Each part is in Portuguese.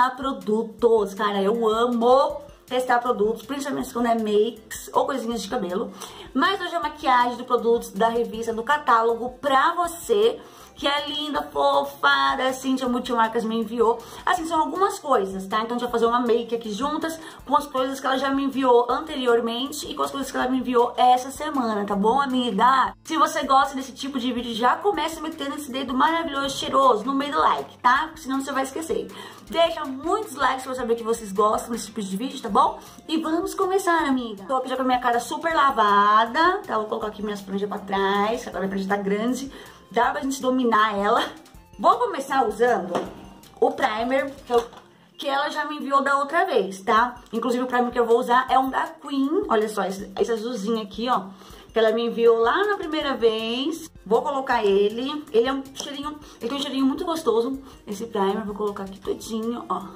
testar produtos, cara. Eu amo testar produtos, principalmente quando é makes ou coisinhas de cabelo. Mas hoje é maquiagem de produtos da revista, do catálogo pra você, que é linda, fofa, da Cíntia Multimarcas me enviou. Assim, são algumas coisas, tá? Então a gente vai fazer uma make aqui juntas com as coisas que ela já me enviou anteriormente e com as coisas que ela me enviou essa semana, tá bom, amiga? Se você gosta desse tipo de vídeo, já comece metendo esse dedo maravilhoso, cheiroso no meio do like, tá? Senão você vai esquecer. Deixa muitos likes pra eu saber que vocês gostam desse tipo de vídeo, tá bom? E vamos começar, amiga. Tô aqui já com a minha cara super lavada, tá? Vou colocar aqui minhas franjas pra trás, que agora a franja tá grande. Dá pra gente dominar ela. Vou começar usando o primer que ela já me enviou da outra vez, tá? Inclusive o primer que eu vou usar é um da Queen. Olha só, esse azulzinho aqui, ó, que ela me enviou lá na primeira vez. Vou colocar ele. Ele é um cheirinho, ele tem um cheirinho muito gostoso. Esse primer, vou colocar aqui todinho, ó.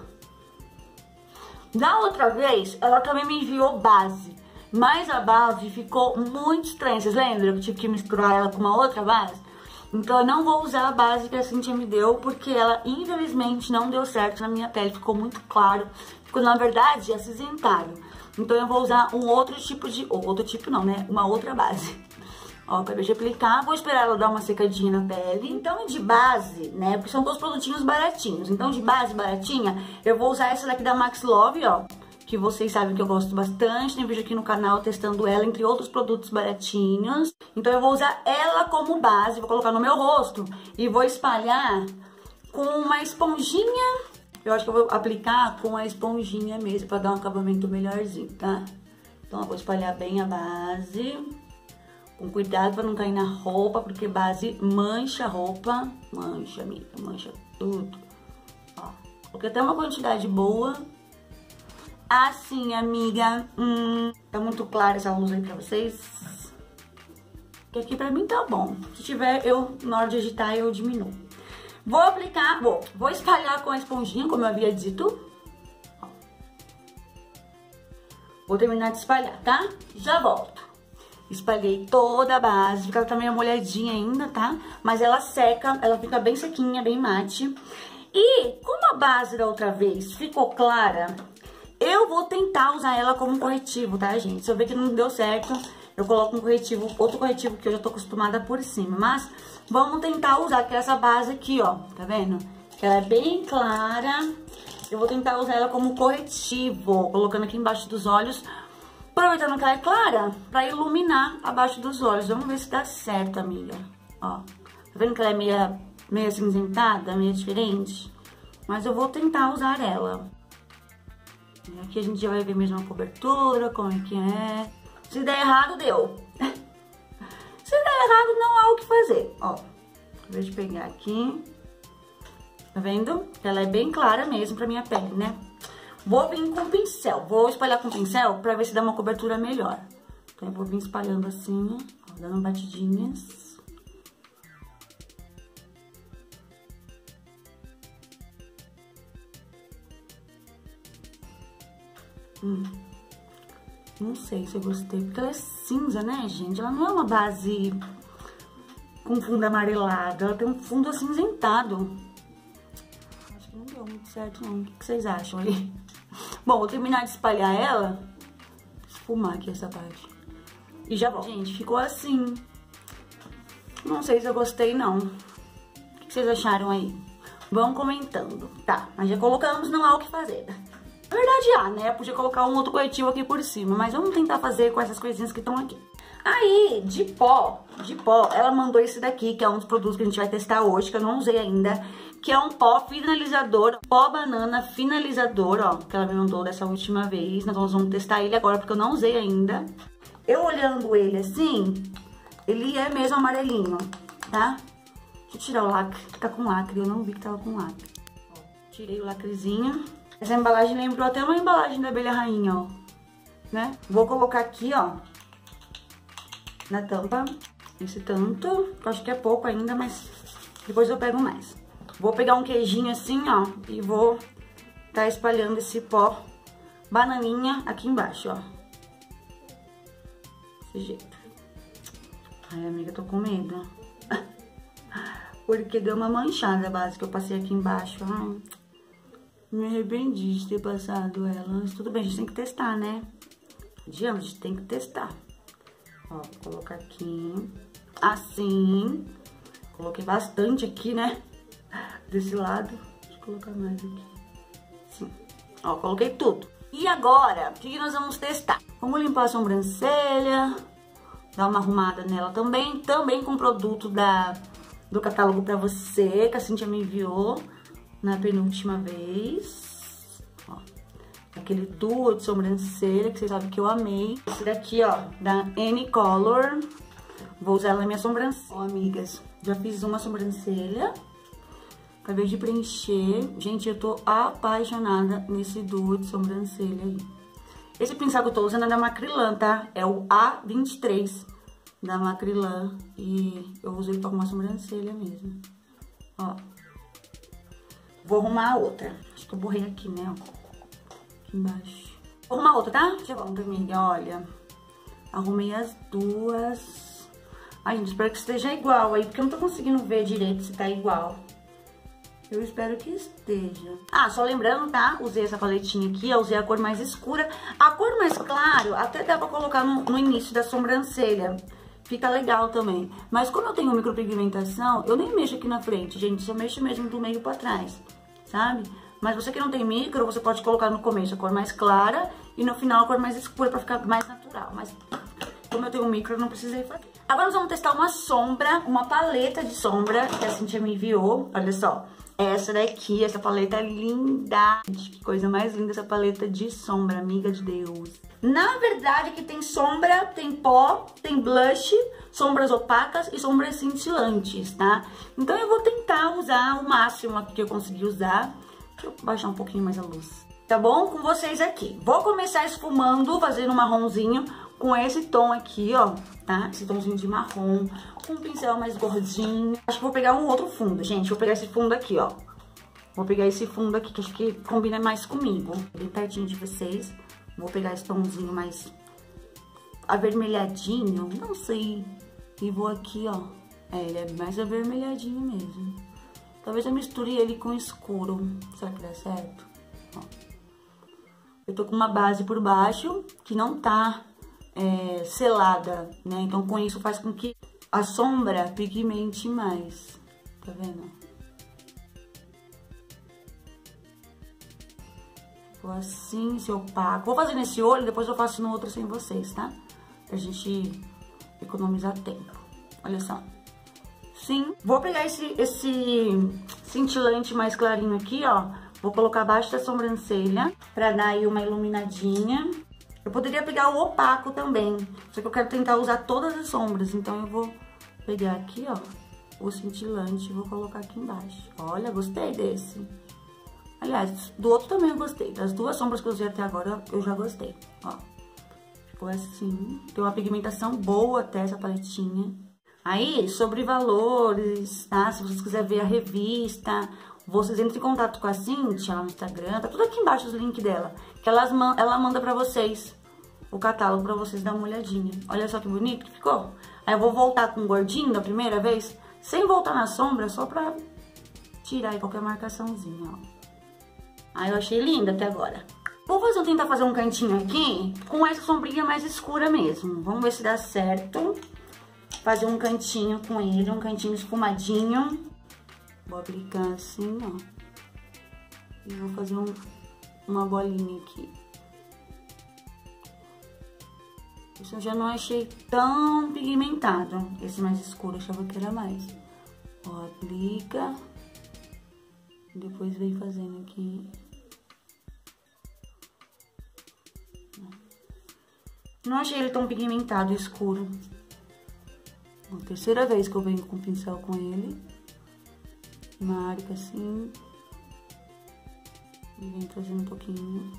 Da outra vez, ela também me enviou base. Mas a base ficou muito estranha. Vocês lembram? Eu tive que misturar ela com uma outra base. Então eu não vou usar a base que a Cíntia me deu, porque ela infelizmente não deu certo na minha pele, ficou muito claro, ficou na verdade acinzentado. Então eu vou usar um outro tipo de, ou outro tipo não, né, uma outra base. Ó, acabei de aplicar, vou esperar ela dar uma secadinha na pele. Então de base, né, porque são dois produtinhos baratinhos, então de base baratinha, eu vou usar essa daqui da Max Love, ó, que vocês sabem que eu gosto bastante, tem vídeo aqui no canal testando ela, entre outros produtos baratinhos. Então eu vou usar ela como base, vou colocar no meu rosto e vou espalhar com uma esponjinha. Eu acho que eu vou aplicar com a esponjinha mesmo, pra dar um acabamento melhorzinho, tá? Então eu vou espalhar bem a base, com cuidado pra não cair na roupa, porque base mancha a roupa. Mancha, amiga, mancha tudo. Ó, coloquei até uma quantidade boa. Assim, amiga, tá muito clara essa luz aí pra vocês? Que aqui pra mim tá bom. Se tiver, na hora de agitar, eu diminuo. Vou aplicar, vou espalhar com a esponjinha, como eu havia dito. Ó. Vou terminar de espalhar, tá? Já volto. Espalhei toda a base, fica tá meio molhadinha ainda, tá? Mas ela seca, ela fica bem sequinha, bem mate. E como a base da outra vez ficou clara, eu vou tentar usar ela como corretivo, tá, gente? Se eu ver que não deu certo, eu coloco um corretivo, outro corretivo que eu já tô acostumada por cima. Mas vamos tentar usar, que é essa base aqui, ó, tá vendo? Que ela é bem clara. Eu vou tentar usar ela como corretivo, colocando aqui embaixo dos olhos, aproveitando que ela é clara, pra iluminar abaixo dos olhos. Vamos ver se dá certo, amiga. Ó, tá vendo que ela é meio acinzentada, meio diferente? Mas eu vou tentar usar ela. Aqui a gente já vai ver mesmo a cobertura, como é que é. Se der errado, deu. Se der errado, não há o que fazer. Ó, deixa eu pegar aqui. Tá vendo? Ela é bem clara mesmo pra minha pele, né? Vou vir com pincel. Vou espalhar com pincel pra ver se dá uma cobertura melhor. Então eu vou vir espalhando assim, ó, dando batidinhas. Não sei se eu gostei, porque ela é cinza, né, gente? Ela não é uma base com fundo amarelado, ela tem um fundo acinzentado. Acho que não deu muito certo, não. O que vocês acham aí? Bom, vou terminar de espalhar ela, esfumar aqui essa parte, e já volto. Gente, ficou assim. Não sei se eu gostei, não. O que vocês acharam aí? Vão comentando. Tá, mas já colocamos, não há o que fazer. Na verdade há, né? Podia colocar um outro corretivo aqui por cima, mas vamos tentar fazer com essas coisinhas que estão aqui. Aí, de pó, ela mandou esse daqui, que é um dos produtos que a gente vai testar hoje, que eu não usei ainda, que é um pó finalizador, pó banana finalizador, ó, que ela me mandou dessa última vez. Nós vamos testar ele agora, porque eu não usei ainda. Eu olhando ele assim, ele é mesmo amarelinho, tá? Deixa eu tirar o lacre, tá com lacre, eu não vi que tava com lacre. Ó, tirei o lacrezinho. Essa embalagem lembrou até uma embalagem da abelha rainha, ó, né? Vou colocar aqui, ó, na tampa, esse tanto, que eu acho que é pouco ainda, mas depois eu pego mais. Vou pegar um queijinho assim, ó, e vou tá espalhando esse pó bananinha aqui embaixo, ó. Desse jeito. Ai, amiga, tô com medo. Porque deu uma manchada a base que eu passei aqui embaixo. Ai. Me arrependi de ter passado ela. Mas tudo bem, a gente tem que testar, né? A gente tem que testar. Ó, vou colocar aqui. Assim. Coloquei bastante aqui, né? Desse lado. Deixa eu colocar mais aqui. Sim. Ó, coloquei tudo. E agora, o que nós vamos testar? Vamos limpar a sobrancelha. Dar uma arrumada nela também. Também com produto do catálogo pra você, que a Cíntia me enviou na penúltima vez. Ó, aquele duo de sobrancelha, que vocês sabem que eu amei. Esse daqui, ó, da N-Color. Vou usar ela na minha sobrancelha. Ó, amigas, já fiz uma sobrancelha. Acabei de preencher. Gente, eu tô apaixonada nesse duo de sobrancelha aí. Esse pincel que eu tô usando é da Macrylan, tá? É o A23 da Macrylan. E eu usei pra arrumar a sobrancelha mesmo. Ó. Vou arrumar a outra. Acho que eu borrei aqui, né? Aqui embaixo. Vou arrumar a outra, tá? Já vamos, amiga. Olha. Arrumei as duas. Ai, gente, espero que esteja igual aí, porque eu não tô conseguindo ver direito se tá igual. Eu espero que esteja. Ah, só lembrando, tá? Usei essa paletinha aqui, eu usei a cor mais escura. A cor mais claro até dá pra colocar no início da sobrancelha. Fica legal também. Mas como eu tenho micropigmentação, eu nem mexo aqui na frente, gente. Só mexo mesmo do meio pra trás, sabe? Mas você que não tem micro, você pode colocar no começo a cor mais clara e no final a cor mais escura pra ficar mais natural. Mas como eu tenho micro, eu não precisei fazer. Agora nós vamos testar uma sombra, uma paleta de sombra que a Cíntia me enviou. Olha só. Essa daqui, essa paleta é linda. Que coisa mais linda essa paleta de sombra, amiga de Deus. Na verdade, aqui tem sombra, tem pó, tem blush, sombras opacas e sombras cintilantes, tá? Então eu vou tentar usar o máximo aqui que eu consegui usar. Deixa eu baixar um pouquinho mais a luz. Tá bom? Com vocês aqui. Vou começar esfumando, fazendo um marronzinho com esse tom aqui, ó, tá? Esse tomzinho de marrom, com um pincel mais gordinho. Acho que vou pegar um outro fundo, gente. Vou pegar esse fundo aqui, ó. Vou pegar esse fundo aqui, que acho que combina mais comigo. Bem pertinho de vocês. Vou pegar esse tomzinho mais avermelhadinho, não sei. E vou aqui, ó. É, ele é mais avermelhadinho mesmo. Talvez eu misture ele com escuro. Será que dá certo? Ó. Eu tô com uma base por baixo, que não tá selada, né? Então, com isso faz com que a sombra pigmente mais. Tá vendo? Ficou assim, esse opaco. Vou fazer nesse olho, depois eu faço no outro sem vocês, tá? Pra gente economizar tempo. Olha só. Sim. Vou pegar esse cintilante mais clarinho aqui, ó. Vou colocar abaixo da sobrancelha pra dar aí uma iluminadinha. Eu poderia pegar o opaco também, só que eu quero tentar usar todas as sombras. Então eu vou pegar aqui, ó, o cintilante e vou colocar aqui embaixo. Olha, gostei desse. Aliás, do outro também eu gostei. Das duas sombras que eu usei até agora, eu já gostei. Ó, ficou assim. Tem uma pigmentação boa até essa paletinha. Aí, sobre valores, tá? Se vocês quiserem ver a revista, vocês entrem em contato com a Cíntia no Instagram. Tá tudo aqui embaixo os links dela. Que ela manda pra vocês o catálogo pra vocês darem uma olhadinha. Olha só que bonito que ficou. Aí eu vou voltar com o gordinho da primeira vez, sem voltar na sombra, só pra tirar aí qualquer marcaçãozinha, ó. Aí eu achei linda até agora. Vou tentar fazer um cantinho aqui com essa sombrinha mais escura mesmo. Vamos ver se dá certo. Fazer um cantinho com ele, um cantinho esfumadinho. Vou aplicar assim, ó. E vou fazer uma bolinha aqui. Esse eu já não achei tão pigmentado. Esse mais escuro, eu achava que era mais. Ó, aplica. Depois vem fazendo aqui. Não achei ele tão pigmentado, escuro. A terceira vez que eu venho com o pincel com ele. Marca assim. E vem trazendo um pouquinho.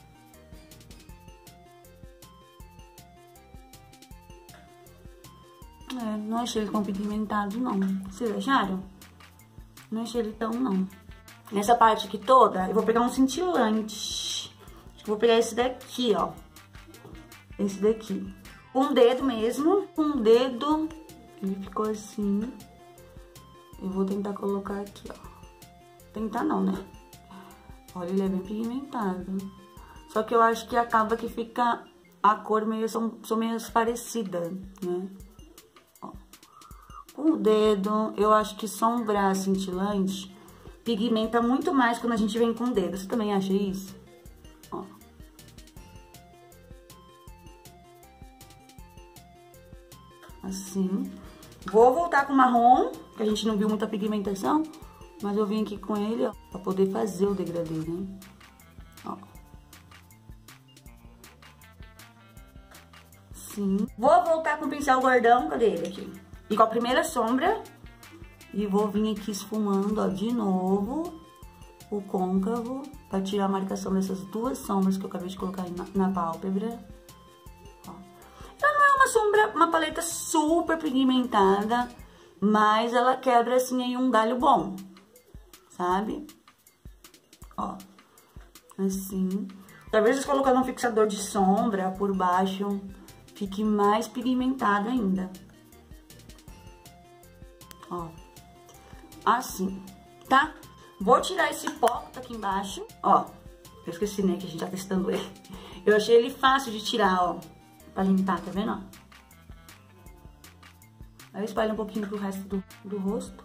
Não achei ele tão pigmentado, não. Vocês acharam? Não achei ele tão, não. Nessa parte aqui toda, eu vou pegar um cintilante. Acho que vou pegar esse daqui, ó. Esse daqui. Com o dedo mesmo. Com o dedo. Ele ficou assim. Eu vou tentar colocar aqui, ó. Tentar não, né? Olha, ele é bem pigmentado. Só que eu acho que acaba que fica a cor meio, são meio parecidas, né? Ó. Com o dedo, eu acho que sombra cintilante pigmenta muito mais quando a gente vem com o dedo. Você também acha isso? Ó. Assim. Vou voltar com o marrom, que a gente não viu muita pigmentação, mas eu vim aqui com ele, ó, pra poder fazer o degradê, né? Ó. Sim. Vou voltar com o pincel gordão, cadê ele aqui? E com a primeira sombra, e vou vir aqui esfumando, ó, de novo, o côncavo, pra tirar a marcação dessas duas sombras que eu acabei de colocar na pálpebra. Uma paleta super pigmentada, mas ela quebra assim em um galho bom, sabe? Ó, assim. Talvez colocando um fixador de sombra por baixo, fique mais pigmentada ainda. Ó, assim, tá? Vou tirar esse pó que tá aqui embaixo, ó. Eu esqueci, né, que a gente tá testando ele. Eu achei ele fácil de tirar, ó, pra limpar, tá vendo, ó? Aí eu espalho um pouquinho pro resto do rosto.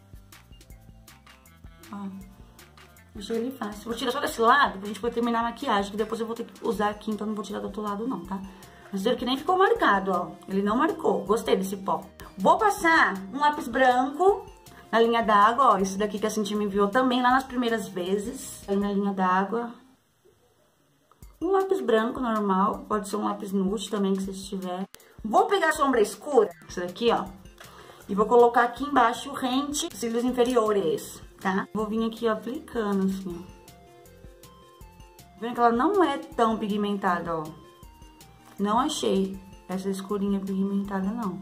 Ó. Deixei ele fácil. Vou tirar só desse lado pra gente poder terminar a maquiagem, que depois eu vou ter que usar aqui, então não vou tirar do outro lado não, tá? Mas viram que nem ficou marcado, ó. Ele não marcou. Gostei desse pó. Vou passar um lápis branco na linha d'água, ó. Esse daqui que a Cintia me enviou também lá nas primeiras vezes. Aí na linha d'água. Um lápis branco normal. Pode ser um lápis nude também, que vocês tiverem. Vou pegar a sombra escura, essa daqui, ó, e vou colocar aqui embaixo rente cílios inferiores, tá? Vou vir aqui, ó, aplicando assim, ó. Vendo que ela não é tão pigmentada, ó. Não achei essa escurinha pigmentada, não.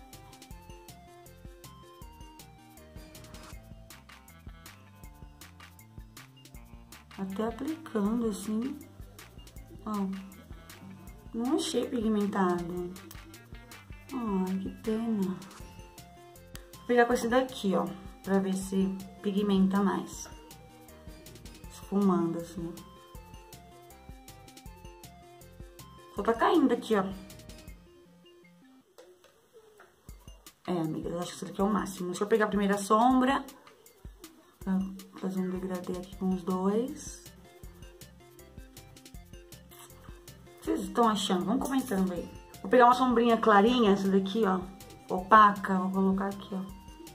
Até aplicando assim, ó. Não achei pigmentado. Ai, que pena. Vou pegar com esse daqui, ó, pra ver se pigmenta mais. Esfumando assim. Só tá caindo aqui, ó. É, amiga, eu acho que esse daqui é o máximo. Deixa eu pegar a primeira sombra. Pra fazer um degradê aqui com os dois. Vocês estão achando? Vão comentando aí. Vou pegar uma sombrinha clarinha, essa daqui, ó, opaca, vou colocar aqui, ó.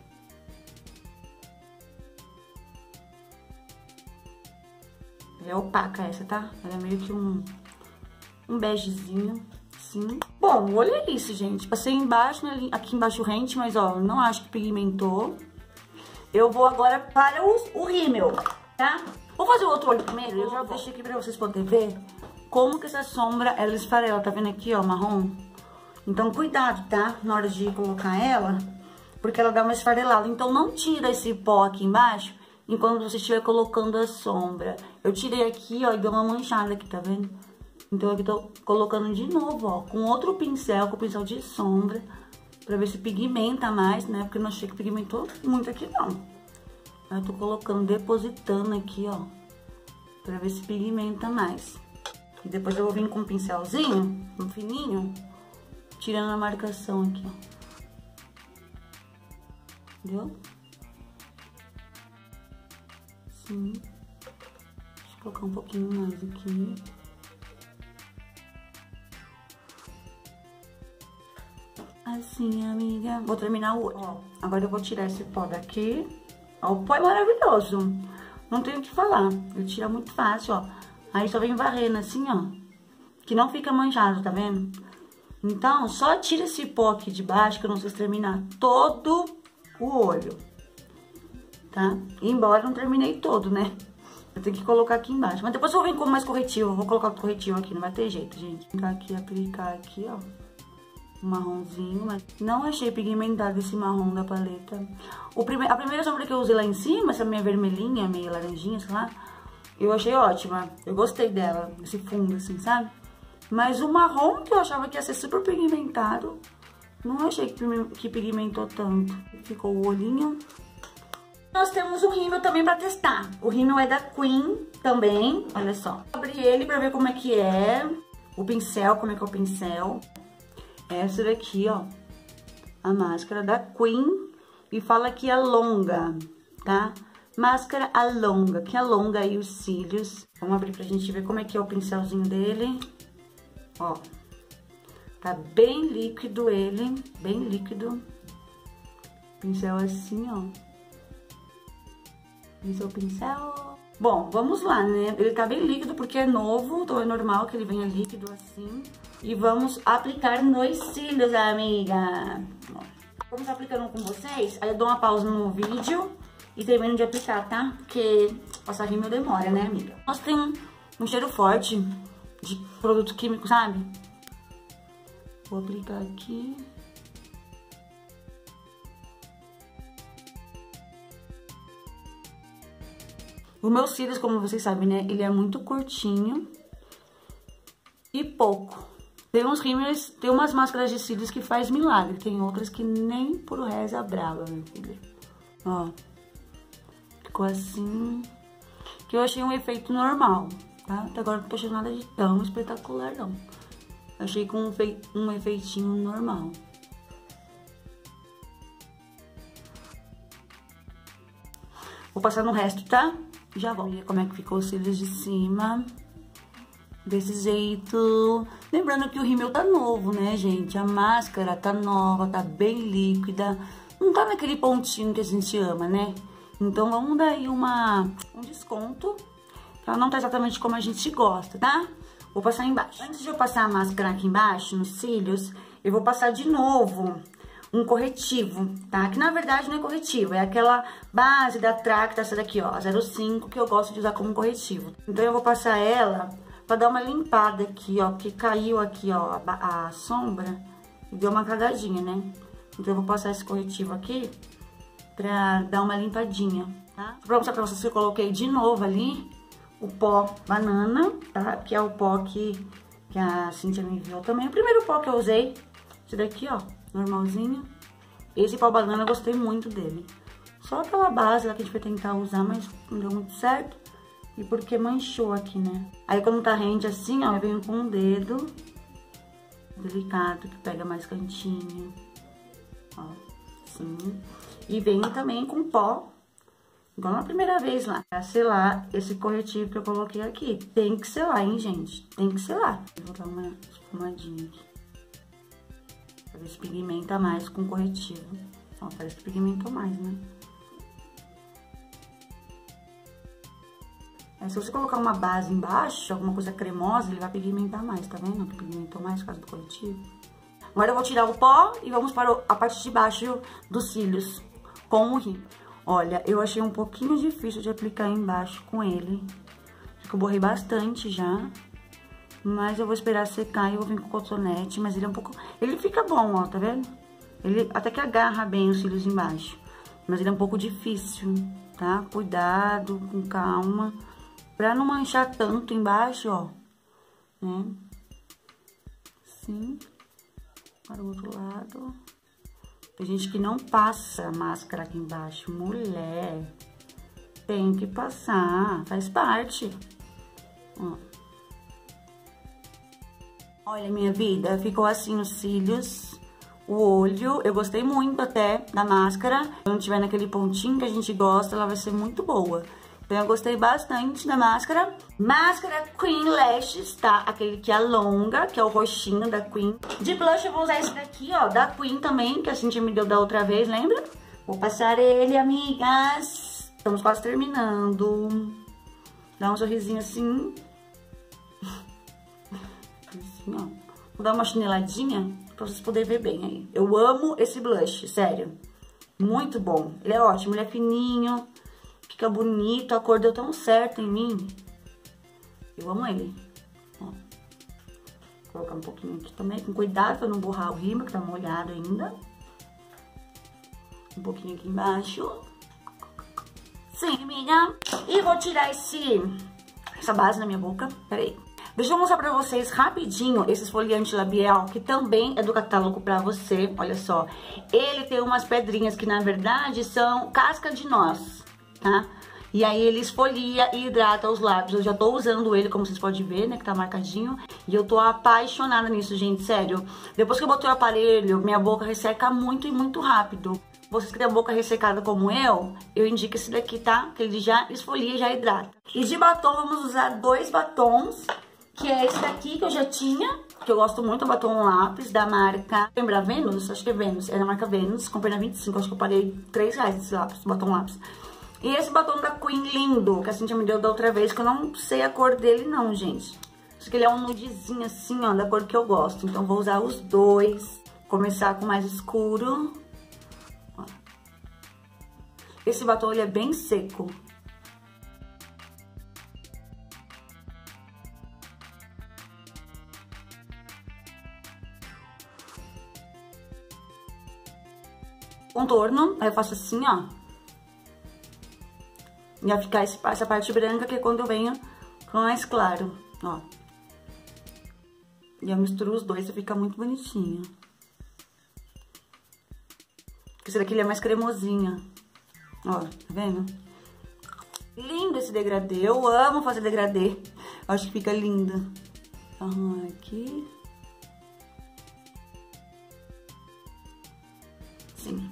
Ela é opaca essa, tá? Ela é meio que um begezinho, assim. Bom, o olho é isso, gente. Passei embaixo, né, aqui embaixo rente, mas, ó, não acho que pigmentou. Eu vou agora para o rímel, tá? Vou fazer o outro olho primeiro, eu já deixei aqui pra vocês poderem ver como que essa sombra, ela esfarela, tá vendo aqui, ó, marrom? Então, cuidado, tá? Na hora de colocar ela, porque ela dá uma esfarelada. Então, não tira esse pó aqui embaixo enquanto você estiver colocando a sombra. Eu tirei aqui, ó, e deu uma manchada aqui, tá vendo? Então, aqui tô colocando de novo, ó, com outro pincel, com o pincel de sombra, pra ver se pigmenta mais, né? Porque eu não achei que pigmentou muito aqui, não. Aí, eu tô colocando, depositando aqui, ó, pra ver se pigmenta mais. E depois eu vou vir com um pincelzinho, um fininho, tirando a marcação aqui, ó. Entendeu? Sim. Deixa eu colocar um pouquinho mais aqui. Assim, amiga. Vou terminar o olho. Ó, agora eu vou tirar esse pó daqui. Ó, o pó é maravilhoso. Não tenho o que falar. Ele tira muito fácil, ó. Aí só vem varrendo assim, ó, que não fica manchado, tá vendo? Então, só tira esse pó aqui de baixo, que eu não sei terminar todo o olho, tá? Embora não terminei todo, né? Eu tenho que colocar aqui embaixo. Mas depois eu vou vir com mais corretivo, eu vou colocar o corretivo aqui, não vai ter jeito, gente. Vou aplicar aqui, ó, um marronzinho, mas não achei pigmentado esse marrom da paleta. A primeira sombra que eu usei lá em cima, essa minha vermelhinha, meio laranjinha, sei lá, eu achei ótima, eu gostei dela, esse fundo assim, sabe? Mas o marrom, que eu achava que ia ser super pigmentado, não achei que pigmentou tanto. Ficou o olhinho Nós temos um rímel também pra testar. O rímel é da Queen também, olha só. Abri ele pra ver como é que é. O pincel, como é que é o pincel. Essa daqui, ó. A máscara da Queen. E fala que alonga, tá? Máscara alonga, que alonga aí os cílios. Vamos abrir pra gente ver como é que é o pincelzinho dele. Ó. Tá bem líquido ele, bem líquido. Pincel assim, ó. Esse é o pincel. Bom, vamos lá, né? Ele tá bem líquido porque é novo, então é normal que ele venha líquido assim. E vamos aplicar nos cílios, amiga. Vamos aplicando com vocês, aí eu dou uma pausa no vídeo e termino de aplicar, tá? Porque passar rímel demora, né, amiga? Nossa, tem um cheiro forte de produto químico, sabe? Vou aplicar aqui. Os meus cílios, como vocês sabem, né? Ele é muito curtinho e pouco. Tem uns rímels, tem umas máscaras de cílios que faz milagre. Tem outras que nem por reza brava, minha filha. Ó. Ficou assim. Que eu achei um efeito normal, tá? Até agora não tô achando nada de tão espetacular, não. Achei com um efeitinho normal. Vou passar no resto, tá? Já vou ver como é que ficou os cílios de cima. Desse jeito. Lembrando que o rímel tá novo, né, gente? A máscara tá nova, tá bem líquida. Não tá naquele pontinho que a gente ama, né? Então vamos dar aí um desconto. Ela não tá exatamente como a gente gosta, tá? Vou passar embaixo. Antes de eu passar a máscara aqui embaixo, nos cílios, eu vou passar de novo um corretivo, tá? Que na verdade não é corretivo, é aquela base da Tracta, essa daqui, ó, 05, que eu gosto de usar como corretivo. Então eu vou passar ela pra dar uma limpada aqui, ó, porque caiu aqui, ó, a sombra e deu uma cagadinha, né? Então eu vou passar esse corretivo aqui pra dar uma limpadinha, tá? Pra mostrar pra vocês que eu coloquei de novo ali o pó banana, tá? Que é o pó que a Cíntia me enviou também. O primeiro pó que eu usei, esse daqui, ó, normalzinho. Esse pó banana eu gostei muito dele. Só aquela base lá que a gente vai tentar usar, mas não deu muito certo. E porque manchou aqui, né? Aí quando tá rente assim, ó, eu venho com um dedo delicado, que pega mais cantinho. Ó, assim. E venho também com pó, igual na primeira vez lá, pra selar esse corretivo que eu coloquei aqui. Tem que selar, hein, gente? Tem que selar. Vou dar uma espumadinha aqui. Pra ver se pigmenta mais com corretivo. Ó, parece que pigmentou mais, né? Se você colocar uma base embaixo, alguma coisa cremosa, ele vai pigmentar mais, tá vendo? Que pigmentou mais por causa do corretivo. Agora eu vou tirar o pó e vamos para a parte de baixo dos cílios com o rímel. Olha, eu achei um pouquinho difícil de aplicar embaixo com ele. Acho que eu borrei bastante já. Mas eu vou esperar secar e eu vou vir com cotonete. Mas ele é um pouco... Ele fica bom, ó, tá vendo? Ele até que agarra bem os cílios embaixo. Mas ele é um pouco difícil, tá? Cuidado, com calma. Pra não manchar tanto embaixo, ó. Né? Assim. Para o outro lado. Tem gente que não passa a máscara aqui embaixo. Mulher, tem que passar. Faz parte. Ó. Olha, minha vida, ficou assim os cílios, o olho. Eu gostei muito até da máscara. Quando tiver naquele pontinho que a gente gosta, ela vai ser muito boa. Então eu gostei bastante da máscara. Máscara Queen Lashes, tá? Aquele que alonga, que é o roxinho da Queen. De blush eu vou usar esse daqui, ó, da Queen também, que a Cintia me deu da outra vez, lembra? Vou passar ele, amigas. Estamos quase terminando. Dá um sorrisinho assim. Assim, ó. Vou dar uma chineladinha pra vocês poderem ver bem aí. Eu amo esse blush, sério. Muito bom. Ele é ótimo, ele é fininho. Fica bonito, a cor deu tão certo em mim. Eu amo ele. Ó. Vou colocar um pouquinho aqui também, com cuidado pra não borrar o rímel, que tá molhado ainda. Um pouquinho aqui embaixo. Sim, amiga. E vou tirar essa base na minha boca. Pera aí. Deixa eu mostrar pra vocês rapidinho esse esfoliante labial, que também é do catálogo pra você. Olha só, ele tem umas pedrinhas que na verdade são casca de noz, tá? E aí ele esfolia e hidrata os lábios. Eu já tô usando ele, como vocês podem ver, né, que tá marcadinho. E eu tô apaixonada nisso, gente, sério. Depois que eu botei o aparelho, minha boca resseca muito e muito rápido. Vocês que têm a boca ressecada como eu indico esse daqui, tá? Que ele já esfolia e já hidrata. E de batom, vamos usar 2 batons. Que é esse daqui que eu já tinha, que eu gosto muito, o batom lápis da marca... Lembra Vênus? Acho que é Vênus, é da marca Vênus. Comprei na 25, acho que eu paguei R$3 esse lápis, batom lápis. E esse batom da Queen lindo, que a Cintia me deu da outra vez, que eu não sei a cor dele não, gente. Acho que ele é um nudezinho assim, ó, da cor que eu gosto. Então vou usar os 2. Começar com o mais escuro. Ó. Esse batom, ele é bem seco. Contorno, aí eu faço assim, ó. E vai ficar essa parte branca, que é quando eu venho com mais claro, ó. E eu misturo os 2 e fica muito bonitinho. Porque esse daqui ele é mais cremosinho. Ó, tá vendo? Lindo esse degradê, eu amo fazer degradê. Eu acho que fica lindo. Então, aqui. Sim.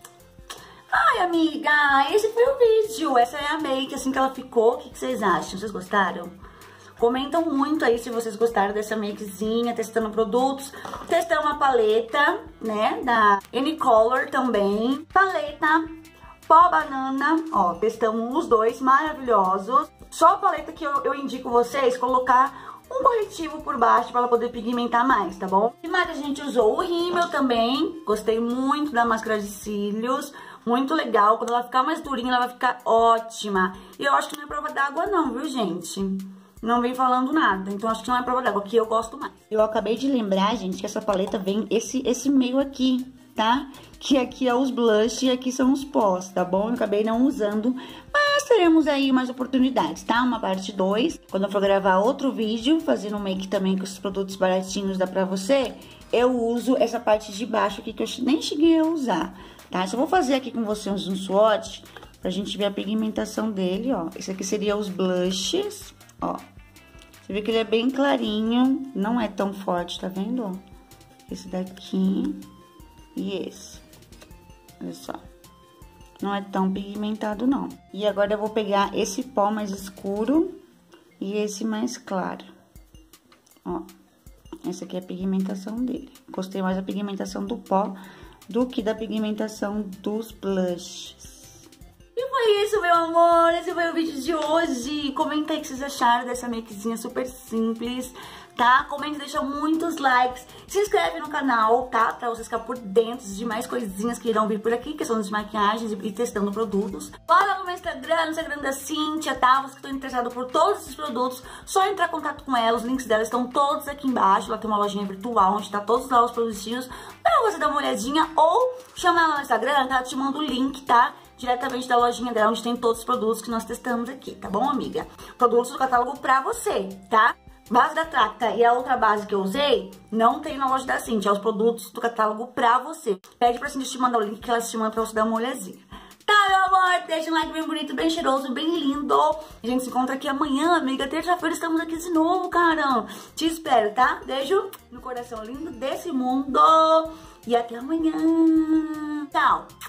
Ai, amiga, esse foi o vídeo. Essa é a make, assim que ela ficou. O que vocês acham? Vocês gostaram? Comentam muito aí se vocês gostaram dessa makezinha, testando produtos. Testando uma paleta, né, da N-Color também. Paleta pó banana, ó, testamos os 2, maravilhosos. Só a paleta que eu indico vocês colocar um corretivo por baixo para ela poder pigmentar mais, tá bom? E mais a gente usou o rímel também. Gostei muito da máscara de cílios. Muito legal, quando ela ficar mais durinha, ela vai ficar ótima. E eu acho que não é prova d'água não, viu, gente? Não vem falando nada, então acho que não é prova d'água, que eu gosto mais. Eu acabei de lembrar, gente, que essa paleta vem esse meio aqui, tá? Que aqui é os blush e aqui são os pós, tá bom? Eu acabei não usando, mas teremos aí mais oportunidades, tá? Uma parte 2, quando eu for gravar outro vídeo, fazendo um make também com esses produtos baratinhos, dá pra você, eu uso essa parte de baixo aqui que eu nem cheguei a usar. Tá? Só vou fazer aqui com vocês um swatch pra gente ver a pigmentação dele, ó. Esse aqui seria os blushes, ó. Você vê que ele é bem clarinho, não é tão forte, tá vendo, ó? Esse daqui e esse. Olha só. Não é tão pigmentado, não. E agora eu vou pegar esse pó mais escuro e esse mais claro. Ó. Essa aqui é a pigmentação dele. Gostei mais da pigmentação do pó do que da pigmentação dos blushes. E foi isso, meu amor. Esse foi o vídeo de hoje. Comenta aí o que vocês acharam dessa makezinha super simples, tá? Comenta, deixa muitos likes. Se inscreve no canal, tá? Pra vocês ficarem por dentro de mais coisinhas que irão vir por aqui, questão de maquiagens e testando produtos. Bora no meu Instagram, no Instagram da Cintia, tá? Vocês que estão interessados por todos esses produtos, só entrar em contato com ela. Os links dela estão todos aqui embaixo. Ela tem uma lojinha virtual onde tá todos lá os produtinhos pra você dar uma olhadinha, ou chamar ela no Instagram, que ela te manda o link, tá? Diretamente da lojinha dela, onde tem todos os produtos que nós testamos aqui, tá bom, amiga? Produtos do catálogo pra você, tá? Base da Tracta e a outra base que eu usei, não tem na loja da Cintia, é os produtos do catálogo pra você. Pede pra Cintia te mandar o link que ela te manda pra você dar uma olhadinha. Tá, meu amor? Deixa um like bem bonito, bem cheiroso, bem lindo. A gente se encontra aqui amanhã, amiga. Terça-feira estamos aqui de novo, cara. Te espero, tá? Beijo no coração lindo desse mundo. E até amanhã. Tchau.